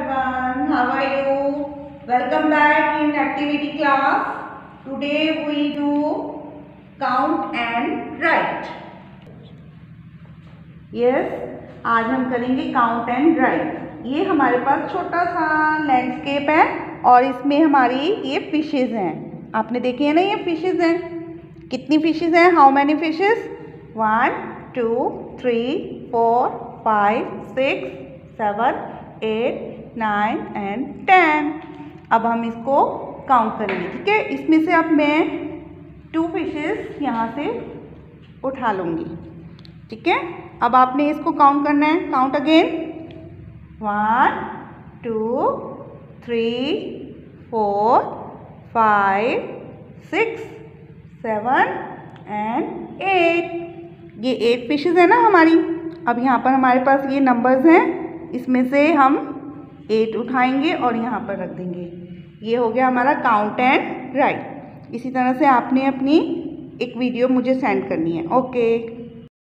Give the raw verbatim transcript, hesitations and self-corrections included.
everyone, how are you? Welcome back in activity class. Today we do count and write. Yes, आज हम करेंगे count and right. ये हमारे पास छोटा सा लैंडस्केप है और इसमें हमारी ये फिशेज हैं। आपने देखी है ना, ये फिशेज हैं। कितनी फिशेज हैं? How many fishes? One two three four five six seven eight nine and ten. अब हम इसको काउंट करेंगे, ठीक है। इसमें से अब मैं टू फिशेस यहाँ से उठा लूँगी, ठीक है। अब आपने इसको काउंट करना है। Count again. One two three four five six seven and eight. ये एट फिशेज है ना हमारी। अब यहाँ पर हमारे पास ये नंबर्स हैं, इसमें से हम एट उठाएंगे और यहाँ पर रख देंगे। ये हो गया हमारा काउंट एंड राइट। इसी तरह से आपने अपनी एक वीडियो मुझे सेंड करनी है। ओके।